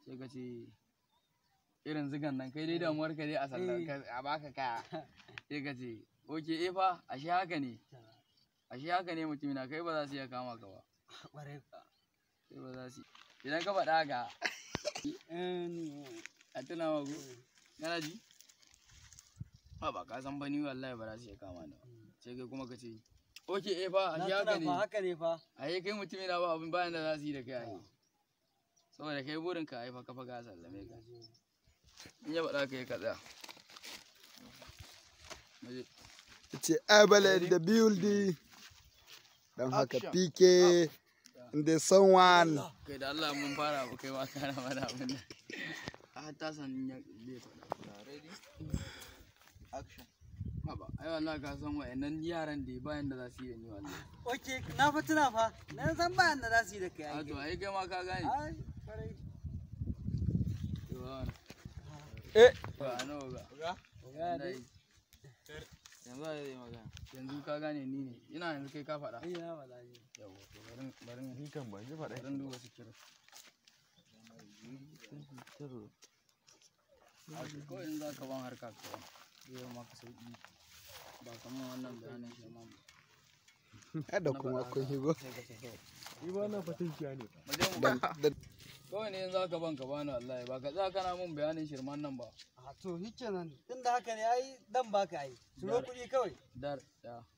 sai ka ce irin zigan nan kai dai damuwar ka dai a sallar a baka kaya sai ka ce oke fa ashe haka ne mutumina kai ba za su iya kama ka ba kai ba za su idan ka faɗa haka a tuna magu kana ji ba ka san bani wallahi ba za su iya kama ni sai kai kuma ka ce oke fa ashe haka ne fa ai kai mutumina ba abin bayan da za su yi da kai ai saboda kai burin ka haifa kafa ka sallame ka in ya faɗa ka yi ka tsaya ce abala in the building don haka pike in the someone kai da Allah mun fara ba kai ma kana mana abin da a ta san ya bai faɗa ready action baba ai wallahi ka san wayannan yaran da bayan da za su yi da ni wallahi okay na fa tuna fa na san bayan da za su yi da kai a to ai kai ma ka gane ai farai ba nawa ga yanzu zai magana yanzu ka gane ni ne ina yanzu kai ka faɗa ina faɗa ne yawa to bari ni kan ban ji faɗa bari duba su kira ko in za ka ban harka ka zai maka sauki ba kamar wannan bayanin shi ma da kuma kun higo ni ba na fatan shi ne kawai ne in za ka ban ka bani wallahi ba ka tsaya kana mun bayanin shirman nan ba a to hicce nan tunda haka ne ai dan baka ai turo kuɗi kawai dar